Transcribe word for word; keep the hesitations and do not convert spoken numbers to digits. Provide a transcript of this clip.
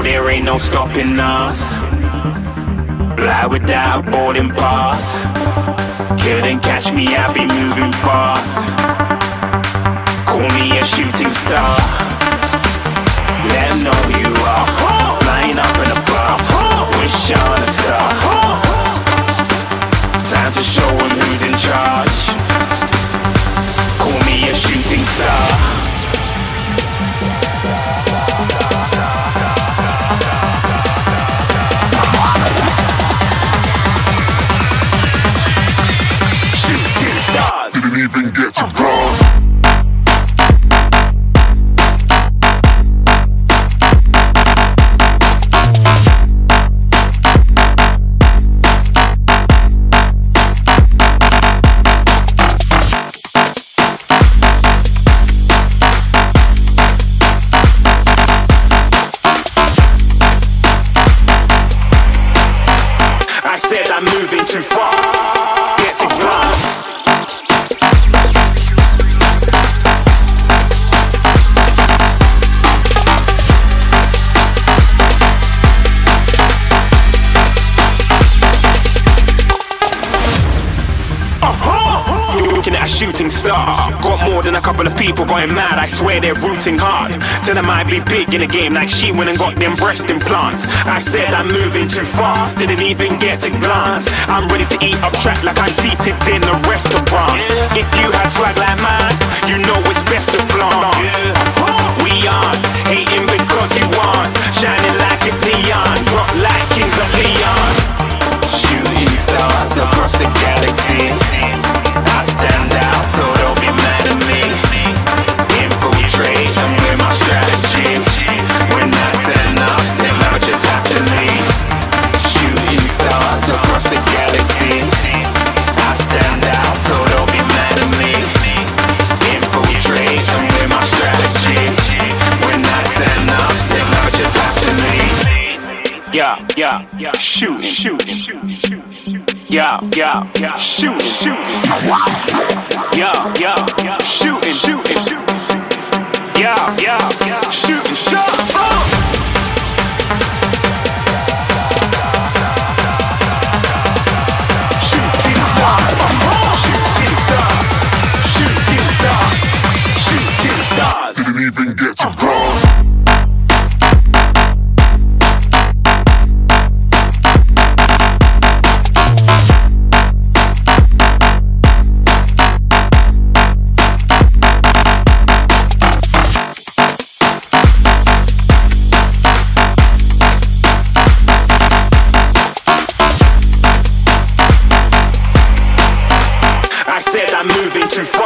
there ain't no stopping us. Fly without boarding pass. Couldn't catch me, I be moving fast. Call me a shooting star. Let 'em know who you are. Flying up in a bar. Wish on a star. Time to show 'em who's in charge. Call me a shooting star. Didn't even get to cross. I said I'm moving too far. Get to glass. Looking at a shooting star. Got more than a couple of people going mad, I swear they're rooting hard. Tell them I'd be big in the game like she went and got them breast implants. I said I'm moving too fast, didn't even get to glance. I'm ready to eat up track like I'm seated in a restaurant. If you had swag like mine, you know it's best to flaunt. We aren't hating because you aren't shining like it's neon, rock like kings of Leon. Shooting stars across the galaxy. I stand out, so don't be mad at me. Infiltrate, I'm with my strategy. When I turn up, them amateurs have to leave. Shooting stars across the galaxy. I stand out, so don't be mad at me. Infiltrate, I'm with my strategy. When I turn up, them amateurs have to leave. Yeah, yeah, yeah, shoot, shoot, shoot, shoot. Yeah, yeah, yeah, shooting, shooting. Yeah, yeah, yeah, shooting, shooting, shooting. Yeah, yeah, yeah, shooting shots. Oh! Shooting stars, shooting stars, shooting stars, shooting stars. Didn't even get to cross. I said I'm moving too far.